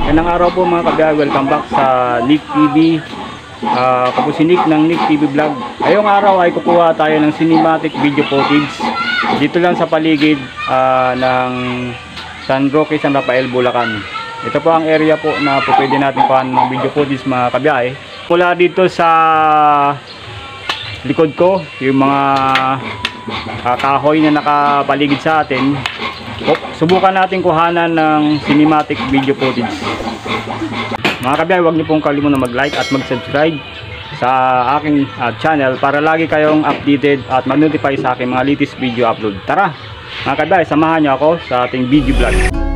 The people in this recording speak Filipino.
Ganang araw po mga kabiyay, welcome back sa Nick TV. Ako po si Nick ng Nick TV Vlog. Ngayong araw ay kukuha tayo ng cinematic video footage dito lang sa paligid ng San Roque, San Rafael, Bulacan. Ito po ang area po na po pwede natin kuhaan ng video footage mga kabiyay. Mula dito sa likod ko, yung mga kahoy na nakapaligid sa atin, subukan natin kuhanan ng cinematic video footage. Mga kabiyay, huwag niyo pong kalimutan mag-like at mag-subscribe sa aking channel para lagi kayong updated at mag-notify sa aking mga latest video upload. Tara mga kabiyay, samahan niyo ako sa ating video vlog.